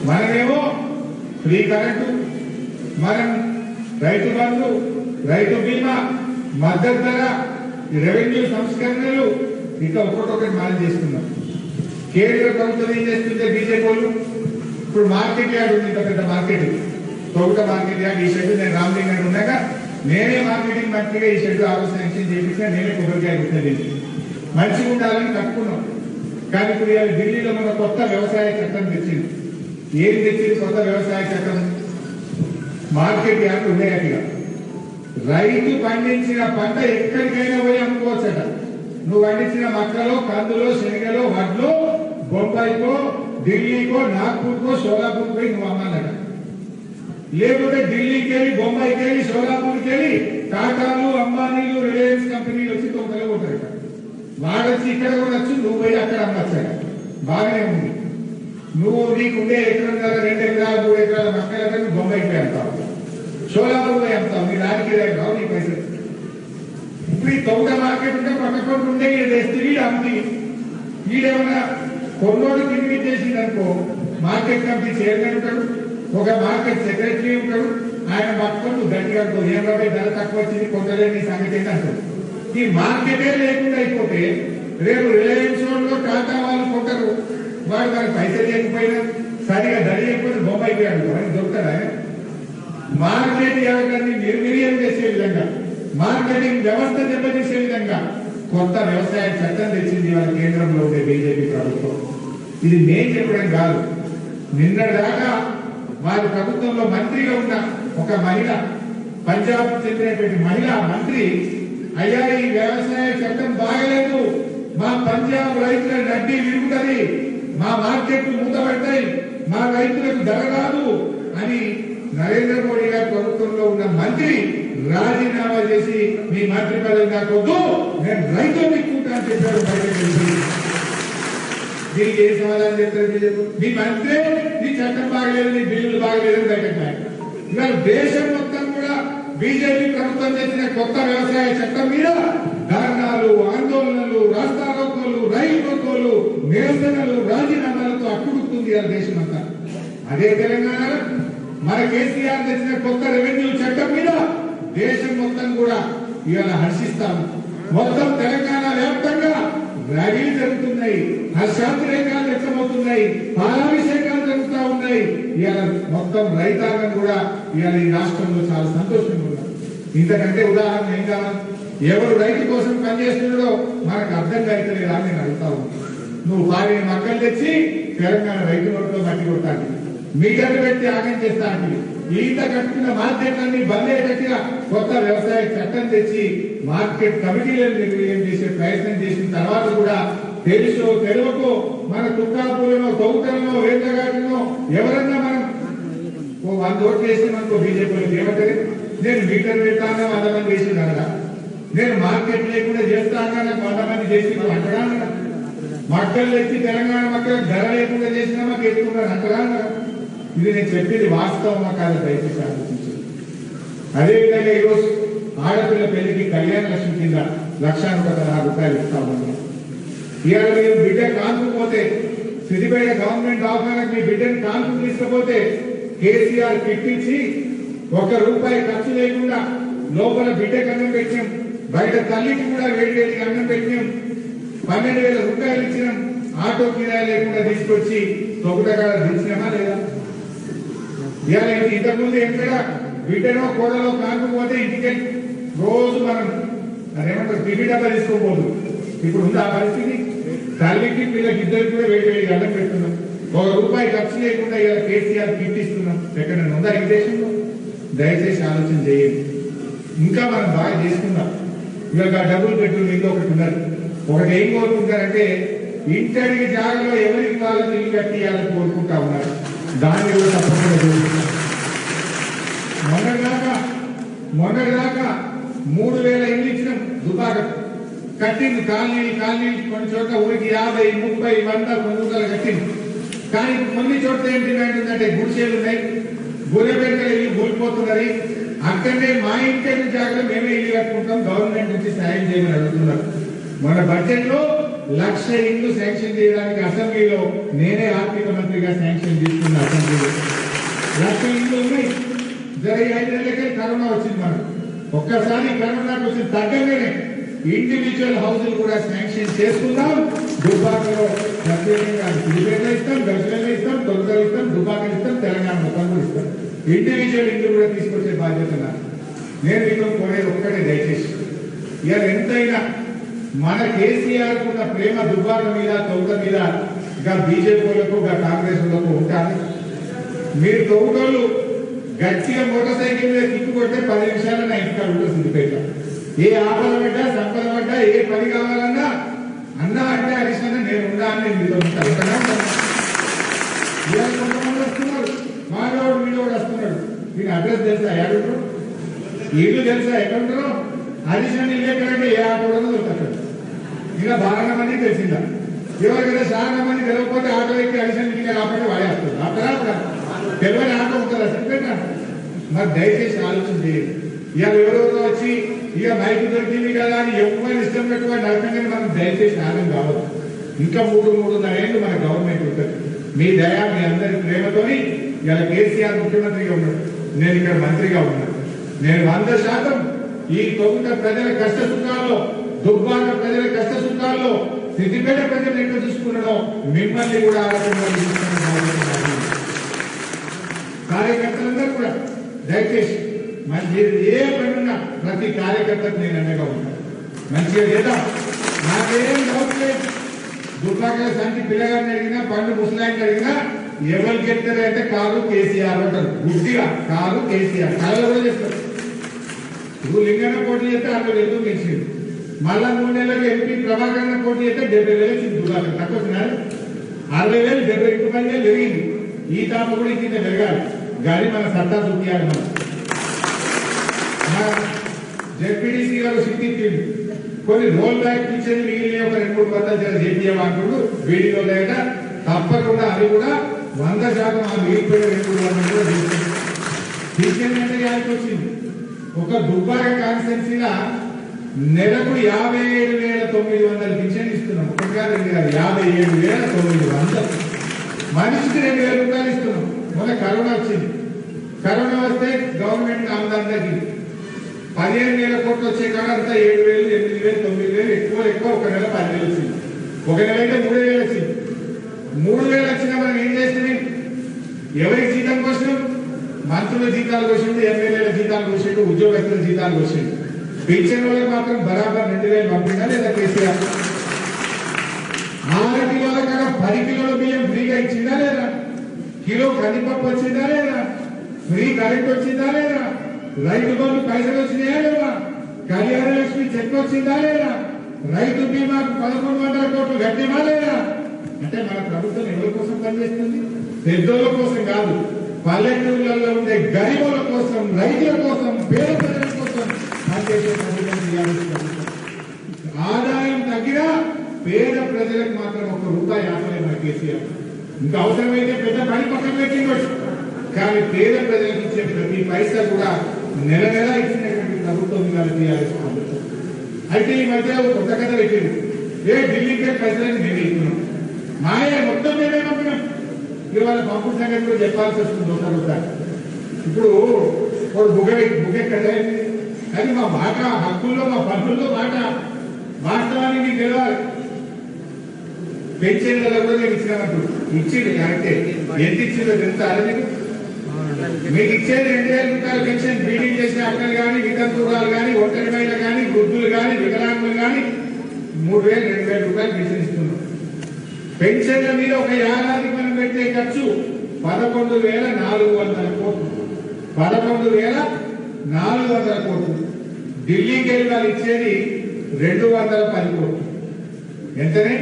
మనమేమో free current, మనం రైతు బంధు, రైతు బీమా, మద్దతు ధర, రెవెన్యూ సంస్కరణలు ఇంకా ఒక్కొక్కటి మనం చేస్తున్నాం. కేంద్ర ప్రభుత్వం ఏం చేస్తుంటే బీజేపీ వాళ్ళు ఇప్పుడు మార్కెట్ యార్డ్ ఉంది, ఇంత పెద్ద మార్కెట్, తొగుట మార్కెట్ యార్డ్. ఈ షెడ్ నేను రామలింగం ఉన్నాక నేనే మార్కెటింగ్ మంత్రిగా ఈ షెడ్ శాంక్షన్ చేయించిన, నేనే కొబ్బరికాయ గుర్తుంది. మంచిగా ఉండాలని కట్టుకున్నాం. కానీ ఇప్పుడు ఢిల్లీలో మన కొత్త వ్యవసాయ చట్టం తెచ్చింది. ఏం తెచ్చింది కొత్త వ్యవసాయ చట్టం? మార్కెట్ యార్డ్ ఉన్నాయట. రైతు పండించిన పంట ఎక్కడికైనా పోయి అమ్ముకోవచ్చట. నువ్వు పండించిన మక్కలో, కందులో, శనగలో, వడ్లో బొంబాయికో, ఢిల్లీకో, నాగ్పూర్కో, షోలాపూర్కి పోయి నువ్వు అమ్మాలట. లేకపోతే ఢిల్లీకి వెళ్ళి, బొంబాయికి వెళ్ళి, షోలాపూర్కి వెళ్ళి టాటాలు, అంబానీలు, రిలయన్స్ కంపెనీలు వచ్చి తొందరగా పోతారట. వాడొచ్చి ఇక్కడ కూడా వచ్చి నువ్వు పోయి అక్కడ అమ్మచ్చాట. బాగానే ఉంది. నువ్వు నీకుండే ఎకరం కదా 2 ఎకరాలు 3 ఎకరాల మక్కల నువ్వు బొంబాయికి పోయి అమ్ముతావు, షోలాపూర్ పోయి అమ్ముతావు. నీ దానికి రావు నీ పైసలు. ఇప్పుడు ఈ తొంగ మార్కెట్ ఉంటే పక్కకుండా ఉండే వేస్తే వీడు అమ్మి వీడేమన్నా కొన్నోడు కింది చేసిందనుకో, మార్కెట్ కమిటీ చైర్మన్ ఉంటాడు, ఒక మార్కెట్ సెక్రటరీ ఉంటాడు. ఆయన పట్టుకొని గట్టిగా ఏం రాబోయే ధర తక్కువ వచ్చింది కొందరే నీ సంగతి ఏంటి అంటాడు. ఈ మార్కెటే లేకుండా అయిపోతే రేపు రిలయన్స్ లో టాటా వాళ్ళు కొంటారు. వాడు మనకి పైసలు లేకపోయినా సరిగా ధర లేకపోతే బొంబాయి పోయాడు దొరుకుతాడా? మార్కెట్ యార్డ్ని నిర్వీర్యం చేసే విధంగా, మార్కెటింగ్ వ్యవస్థ దెబ్బతీసే విధంగా కొత్త వ్యవసాయ చట్టం తెచ్చింది వాళ్ళ కేంద్రంలో ఉండే బీజేపీ ప్రభుత్వం. ఇది నేను చెప్పడం కాదు. నిన్నటిదాకా వారి ప్రభుత్వంలో మంత్రిగా ఉన్న ఒక మహిళ, పంజాబ్ చెందినటువంటి మహిళా మంత్రి, అయ్యా ఈ వ్యవసాయ చట్టం బాగలేదు, మా పంజాబ్ రైతుల నడ్డి విరుగుతుంది, మా మార్కెట్లు మూతపడతాయి, మా రైతులకు ధర రాదు అని నరేంద్ర మోడీ గారి ప్రభుత్వంలో ఉన్న మంత్రి రాజీనామా చేసి మీ మంత్రి పదవి నాకు వద్దు, నేను రైతులు ఎక్కుంటా అని చెప్పారు. దీనికి ఏ సమాధానం చెప్తారు? మీ మంత్రి నీ చట్టం బాగలేదు, నీ బిల్లులు బాగలేదని బయటకు. ఇవాళ దేశం మొత్తం కూడా బీజేపీ ప్రభుత్వం చేసిన కొత్త వ్యవసాయ చట్టం మీద ధర్నాలు, ఆందోళనలు, రాస్తారోకోలు, రైలు రోకోలు, నిరసనలు, రాజీనామాలతో అట్టుడుతుంది ఆ దేశం అంతా. అదే తెలంగాణలో మన కేసీఆర్ తెచ్చిన కొత్త రెవెన్యూ చట్టం మీద దేశం మొత్తం కూడా ఇవాళ హర్షిస్తాము. మొత్తం తెలంగాణ వ్యాప్తంగా ర్యాలీలు జరుగుతున్నాయి, హర్షాతిరేకాలు వ్యక్తమవుతున్నాయి, పాలాభిషేకాలు జరుగుతూ ఉన్నాయి. ఇవాళ మొత్తం రైతాంగం కూడా ఇవాళ ఈ రాష్ట్రంలో చాలా సంతోషంగా ఉన్నారు. ఇంతకంటే ఉదాహరణ ఏం కావాలి? ఎవరు రైతు కోసం పనిచేస్తున్నాడో మనకు అర్థం కాయట్లేదా అని నేను అడుగుతా ఉన్నాను. నువ్వు వారిని మక్కలు తెచ్చి తెలంగాణ రైతు నోట్లో మట్టి కొట్టాలి, మీటర్లు పెట్టి ఆగం చేస్తాను. ఈత కట్టుకున్న మార్కెట్లన్నీ బంద్ అయ్యేటట్టుగా కొత్త వ్యవసాయ చట్టం తెచ్చి మార్కెట్ కమిటీలను నిర్వీర్యం చేసే ప్రయత్నం చేసిన తర్వాత కూడా తెలుసో తెలియకో మన తుక్కాపూలనో, తౌటలనో, వేదగాటినో ఎవరన్నా మనం 100 ఓట్లు వేసి మనకు బీజేపీ ఏమంటారు? నేను మీటర్ పెడతాను 100 మంది చేసి అనగా, నేను మార్కెట్ లేకుండా చేస్తాను నాకు 100 మంది చేసి అంటడా, మక్కలు తెచ్చి తెలంగాణ మక్కలకు ధర లేకుండా చేసినా మాకు ఎత్తుకున్నాను అంటరా? ఇది నేను చెప్పేది వాస్తవమా కాదు దయచేసి ఆలోచించండి. అదేవిధంగా ఈరోజు ఆడపిల్ల పెళ్లికి కళ్యాణ లక్ష్మి కింద 1,116 రూపాయలు ఇస్తా ఉన్నాం. ఇవాళ మీరు బిడ్డ కానుకపోతే, సిద్దిపేట గవర్నమెంట్ దవాఖానకు మీ బిడ్డను కానుకు తీసుకపోతే కేసీఆర్ కిట్టించి ₹1 ఖర్చు లేకుండా లోపల బిడ్డకు అన్నం పెట్టినాం, బయట తల్లికి కూడా వేడివేడికి అన్నం పెట్టినాం, 12,000 రూపాయలు ఇచ్చినాం, ఆటో కిరాయి లేకుండా తీసుకొచ్చి తొగుటగా దించినామా లేదా? ఇవాళ ఇంతకుముందు ఎక్కడ బిడ్డనో కోడలో కాకపోతే ఇంటికి రోజు మనం అదేమంటారు టిఫిన్ డబ్బా తీసుకోపోదు. ఇప్పుడు ఉంది ఆ పరిస్థితి. తల్లికి పిల్లకి ఇద్దరికి కూడా వేడి వేడి అన్నం పెడుతున్నాం, ₹1 ఖర్చు లేకుండా ఇలా కేసీఆర్ కిట్ ఇస్తున్నాం. ఎక్కడైనా ఉందా ఈ దేశంలో? దయచేసి ఆలోచన చేయండి. ఇంకా మనం బాగా చేసుకుందాం. ఇవాళ డబ్బులు పెట్టుకుని ఇంకో ఒకటి ఉన్నారు. ఒకటి ఏం కోరుకుంటారంటే ఇంటడికి జాగలో ఎవరికి వాళ్ళని ఇల్లు కట్టియాలని కోరుకుంటా ఉన్నారు. దాన్ని కూడా తప్పకుండా చూస్తున్నాం. మొన్నటిదాకా 3,000 ఇల్లు ఇచ్చినాం. దుబాక కట్టింది కాలనీ కొన్ని చోట్ల ఊరికి 50, 30, 100, 300 కట్టింది. కానీ కొన్ని చోట్ల ఏం డిమాండ్ ఉందంటే గుడిసేలు ఉన్నాయి, గుర్రెపెంకల ఇల్లు కూలిపోతున్నది, అక్కడనే మా ఇంటి జాగ్రత్త మేమే ఇల్లు కట్టుకుంటాం, గవర్నమెంట్ నుంచి సాయం చేయమని అడుగుతున్నారు. మన బడ్జెట్ లో 1,00,000 ఇండ్లు శాంక్షన్ చేయడానికి అసెంబ్లీలో నేనే ఆర్థిక మంత్రిగా శాంక్షన్ తీసుకున్న అసెంబ్లీలో 1,00,000 ఇండ్లు ఉన్నాయి. జరి 5 నెలలకే కరోనా వచ్చింది. మనకు ఒక్కసారి కరోనాకు వచ్చి తగ్గగానే ఇండివిజువల్ హౌసులు కూడా శాంక్షన్ చేసుకుందాం. దుబ్బాకలో ప్రత్యేకంగా సిద్దిపేటలో ఇస్తాం, గజ్వేల్లో ఇస్తాం, తొలకలో ఇస్తాం, దుబ్బాకలో ఇస్తాం, తెలంగాణ మొత్తం కూడా ఇస్తాం. ఇండివిజువల్ ఇండ్లు కూడా తీసుకొచ్చే బాధ్యత నాకు. నేను మీకు కోరేది ఒక్కటే, దయచేసి ఇవాళ ఎంతైనా మన కేసీఆర్ కున్న ప్రేమ దుబ్బాక మీద తొలక మీద ఇంకా బీజేపీలకు ఇంకా కాంగ్రెస్ లకు ఉంటారు. మీరు తొలకలు గట్టిగా మోటార్ సైకిల్ మీద కిక్కు కొడితే 10 నిమిషాలు నా ఇంటికాడ ఉంటుంది సిద్దిపేట. ఏ ఆపద పడ్డా, సంపద పడ్డా, ఏ పని కావాలన్నా అన్నా అంటే హరీష్ నేను ఉన్నా అని నేను మీతో ఉంటాను. కొంతమంది వస్తున్నారు, మానవుడు మీడోడు వస్తున్నాడు. మీకు అడ్రస్ తెలుసా? ఎవరు ఇల్లు తెలుసా? ఎక్కడుంటారో? హరీష్ ఇల్లు ఎక్కడంటే ఏ ఆటో దొరుకుతాడు. ఇంకా బాగా మంది తెలిసిందా? ఎవరికైనా చాలా మంది తెలియకపోతే ఆటో ఎక్కి హరీష్ ఇంటికి కాబట్టి వాడేస్తారు. అక్కడ తెలియని ఆటో ఉంటుందా సిద్దిపేట? మరి దయచేసి ఆలోచన చేయండి. ఇవాళ ఎవరెవరో వచ్చి ఇక మైకు దొరికింది కదా అని ఎవరు ఇష్టం పెట్టుకొని నరకంగా మనం దయచేసి ఆగం కావద్దు. ఇంకా 3-3.5 ఏళ్ళు మన గవర్నమెంట్ ఉంటుంది. మీ దయ, మీ అందరి ప్రేమతోని ఇలా కేసీఆర్ ముఖ్యమంత్రిగా ఉన్నాడు, నేను ఇక్కడ మంత్రిగా ఉన్నాను. నేను 100% ఈ తొగుట ప్రజల కష్ట సుఖాల్లో, దుబ్బాక ప్రజల కష్ట సుఖాల్లో, సిద్దిపేట ప్రజలు ఎక్కడ చూసుకున్నాడో మిమ్మల్ని కూడా కార్యకర్తలందరూ కూడా దయచేసి మీరు ఏ పనున్నా ప్రతి కార్యకర్తకు నేను అండగా ఉంటాను. మంచిగా చేద్దాం. నాకేం డౌట్ లేదు. దుబ్బాకల సంటి పిల్లగారిని అడిగినా, పండు ముసలాయిని అడిగినా ఎవరికి చెప్తారు అంటే కాదు కేసీఆర్ అంటారు. గుడ్డిగా కాదు కేసీఆర్ కళలు కూడా చెప్తారు. ఇప్పుడు లింగన్న పోటీ చేస్తే 60,000 గెలిచింది. మళ్ళా 3 నెలలకు ఎంపీ ప్రభాకరన్ పోటీ చేస్తే 70,000 వచ్చింది. దుబ్బాక తక్కువ వచ్చినారు. 60,000 70,000 పెరిగింది. ఈ తాప కూడా ఇంత పెరగాలి కానీ మన సత్తా చూపించాలి. మనం జెడ్పీడీసీ గారు సిద్ధించింది. కొన్ని రోల్ బ్యాక్ ఇచ్చేది మిగిలిన ఒక 2-3 చేపియం అంటుడు వీడియో లేక తప్పకుండా అది కూడా 100% ఆ మిగిలిపోయిన 2-3 కూడా తీసుకెళ్ళి యాడికి వచ్చింది. ఒక దుబ్బాక కాన్స్టిట్యున్సీగా నెలకు 57,900 పింఛన్ ఇస్తున్నాం. ఒకటి కాదు, 2 కాదు, 57,900. మనిషికి 2,000 రూపాయలు ఇస్తున్నాం. మొన్న కరోనా వచ్చింది. కరోనా వస్తే గవర్నమెంట్ ఆమదాని తగ్గింది. 15,000 కోట్లు వచ్చే కాడ అంతా 7,000, 8,000, 9,000 ఎక్కువ ఒక నెల 10,000 వచ్చింది. ఒక నెల అయితే 3,000 వచ్చింది. 3,000 వచ్చినా మనం ఏం చేస్తుంది? ఎవరికి జీతం కోసం? మంత్రుల జీతాలు కోసిండు, ఎమ్మెల్యేల జీతాలు కోసిండు, ఉద్యోగస్తుల జీతాలు కోసిండు. పెన్షన్ వాళ్ళకి మాత్రం బరాబర్ 2,000 పంపిందా లేదా కేసీఆర్? 6 కిలోల కాడ 10 కిలోల బియ్యం ఫ్రీగా ఇచ్చిందా లేదా? కిలో కందిపప్పు వచ్చిందా లేదా? ఫ్రీ కరెంట్ వచ్చిందా లేదా? రైతు బంధు పైసలు వచ్చినాయా లేదా? కళ్యాణ లక్ష్మి చెక్ వచ్చిందా లేదా? రైతు బీమాకు 1,100 కోట్లు కట్టినా లేదా? అంటే మన ప్రభుత్వం ఎవరి కోసం పనిచేస్తుంది? పెద్దోళ్ళ కోసం కాదు, పల్లెటూళ్ళలో ఉండే గరీబుల కోసం, రైతుల కోసం, పేద ప్రజల కోసం పనిచేసే ప్రభుత్వం. ఆదాయం తగ్గినా పేద ప్రజలకు మాత్రం ₹1 ఆదాయం మన కేసీఆర్. ఇంకా అవసరమైతే పెద్ద పని పక్కన పెట్టిండొచ్చు, కానీ పేద ప్రజలకు ఇచ్చే ప్రతి పైసా కూడా నెల నెల ఇచ్చినటువంటి ప్రభుత్వం టీఆర్ఎస్ ప్రభుత్వం. అయితే ఈ మధ్య కొత్త కథ పెట్టింది. ఢిల్లీకి పైసలని మేము ఇస్తున్నాం, మాయ మొత్తం మేమే పంపినాం. ఇవాళ పంపుడు సంగతి కూడా చెప్పాల్సి వస్తుంది ఒకసారి. ఇప్పుడు ఒక బుగె కదా, అది మా మాట హక్కుల్లో, మా పన్నుల్లో మాట వాస్తవానికి మీకు తెలవాలి. పెన్షన్లలో కూడా నేను ఇచ్చినప్పుడు ఇచ్చింది కరెక్టే. ఎంత ఇచ్చిందో తెలుసా? మీకు ఇచ్చేది 2,000 రూపాయల పెన్షన్. బీడీ చేసిన అక్కలు కానీ, వితంతువురాలు కానీ, ఒంటరి మహిళలు కానీ, వృద్ధులు కానీ, వికలాంగులు కానీ 3,000, 2,000 రూపాయలు పెన్షన్ ఇస్తున్నాం. పెన్షన్ల మీద ఒక ఏడాదికి మనం పెట్టే ఖర్చు 11,400 కోట్లు. 11,400 కోట్లు. ఢిల్లీకి వెళ్ళి వాళ్ళు ఇచ్చేది 210 కోట్లు. ఎంతనే?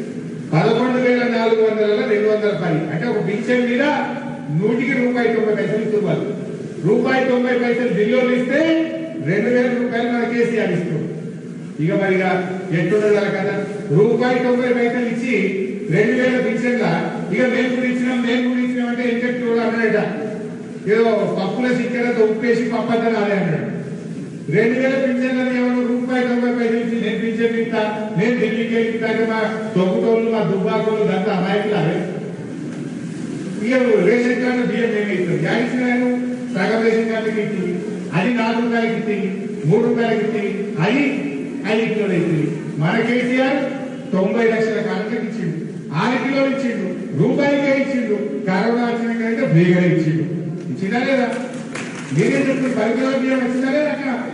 11,400 210. అంటే ఒక పింఛన్ మీద 100కి ₹1.90 ఇస్తున్నారు. ₹1.90 ఢిల్లీలో ఇస్తే 2,000 రూపాయలు మన కేసీఆర్ ఇస్తుంది. ఇక మరిగా ఎట్లుండాలి కదా? ₹1.90 ఇచ్చి 2,000 పింఛన్ల ఇక మేము కూడా ఇచ్చినాం అంటే ఇంకెక్ట్ అన్నాడట. ఏదో పప్పుల సిక్కలతో ఉప్పేసి పప్పద్దని అదే అన్నాడు. 2,000 పింఛన్లని ఎవరు ₹1.90 పిలిచి నేను పింఛన్ ఇస్తా, నేను ఢిల్లీకి వెళ్తాను, మా తొక్కుటోళ్ళు మా దుబ్బాకోళ్ళు అంతా అమాయకులాగే. ఇక రేషన్ కార్డు బియ్యం ఏమి ఇస్తుంది, జాయిస్తున్నాను సగం రేషన్ కార్డుకి ఇచ్చింది, అది 4 రూపాయలకి ఇచ్చింది, 3 రూపాయలకి ఇచ్చింది, అది 5 కిలోలు ఇచ్చింది. మన కేసీఆర్ 90 లక్షల కార్డులకు ఇచ్చిండు, 6 కిలోలు ఇచ్చిండు, రూపాయికే ఇచ్చిండు. కరోనా వచ్చినాక ఫ్రీగా ఇచ్చిండు. ఇచ్చిందా లేదా? మీరే చెప్తున్నారు 10 కిలోల బియ్యం వచ్చిందా లేదా?